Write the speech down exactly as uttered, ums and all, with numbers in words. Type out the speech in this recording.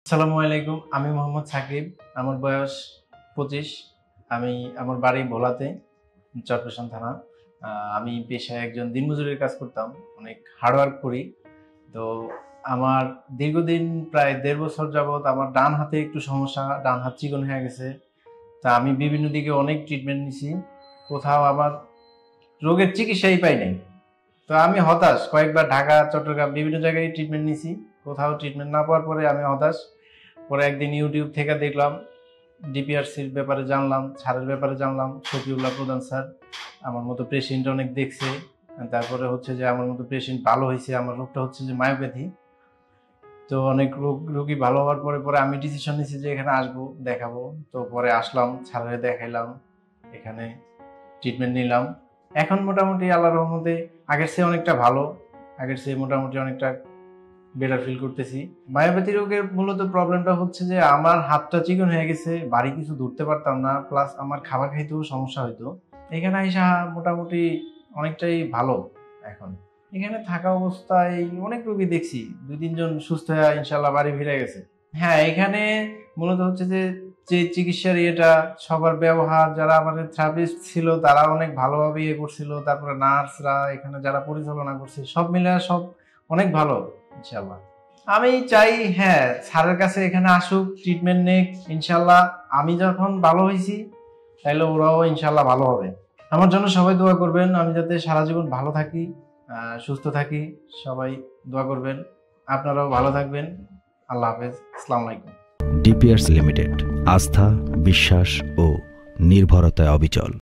আসসালামু আলাইকুম। আমি মোহাম্মদ সাকিব। আমার বয়স পঁচিশ। আমি আমার বাড়ি ভোলাতে, চরপেশন থানা। আমি পেশায় একজন দিনমজুরের কাজ করতাম, অনেক হার্ডওয়ার্ক করি। তো আমার দীর্ঘদিন প্রায় দেড় বছর যাবৎ আমার ডান হাতে একটু সমস্যা, ডান হাত চিকন হয়ে গেছে। তা আমি বিভিন্ন দিকে অনেক ট্রিটমেন্ট নিছি, কোথাও আমার রোগের চিকিৎসাই পাই নাই। তো আমি হতাশ, কয়েকবার ঢাকা চট্টগ্রাম বিভিন্ন জায়গায় ট্রিটমেন্ট নিছি, কোথাও ট্রিটমেন্ট না পাওয়ার পরে আমি হতাশ। পরে একদিন ইউটিউব থেকে দেখলাম, ডিপিআরসির ব্যাপারে জানলাম, ছাড়ের ব্যাপারে জানলাম। শফিউল্লাহ প্রধান স্যার আমার মতো পেশেন্ট অনেক দেখছে, তারপরে হচ্ছে যে আমার মতো পেশেন্ট ভালো হয়েছে। আমার রোগটা হচ্ছে যে মায়োপ্যাথি। তো অনেক রোগ রোগী ভালো হওয়ার পরে পরে আমি ডিসিশন নিয়েছি যে এখানে আসবো, দেখাবো। তো পরে আসলাম, ছাড়ে দেখাইলাম, এখানে ট্রিটমেন্ট নিলাম। এখন মোটামুটি আল্লাহর রহমতে আগের চেয়ে অনেকটা ভালো, আগের চেয়ে মোটামুটি অনেকটা বেটার ফিল করতেছি। মায়োপ্যাথি রোগের মূলত প্রবলেমটা হচ্ছে যে আমার হাতটা চিকন হয়ে গেছে, বাড়ি কিছু ধরতে পারতাম না, প্লাস আমার খাবার খাইতেও সমস্যা হইতো। এখানে আইসা মোটামুটি অনেকটাই ভালো। এখন এখানে থাকা অবস্থায় অনেক রোগী দেখছি, দুই তিনজন সুস্থ হয়ে ইনশাল্লাহ বাড়ি ফিরে গেছে। হ্যাঁ, এখানে মূলত হচ্ছে যে যে চিকিৎসার ইয়েটা, সবার ব্যবহার, যারা আমাদের থেরাপিস্ট ছিল তারা অনেক ভালোভাবে ইয়ে করছিল, তারপরে নার্সরা এখানে যারা পরিচালনা করছে, সব মিলে সব অনেক ভালো ইনশাল্লাহ। আমি চাই হ্যাঁ স্যারের কাছে এখানে আসুক, ট্রিটমেন্ট নেক ইনশাল্লাহ। আমি যখন ভালো হয়েছি তাহলে ওরাও ইনশাল্লাহ ভালো হবে। আমার জন্য সবাই দোয়া করবেন, আমি যাতে সারা জীবন ভালো থাকি, সুস্থ থাকি। সবাই দোয়া করবেন। আপনারাও ভালো থাকবেন। আল্লাহ হাফেজ। আসসালামু আলাইকুম। ডিপিআরসি লিমিটেড, আস্থা, বিশ্বাস ও নির্ভরতায় অবিচল।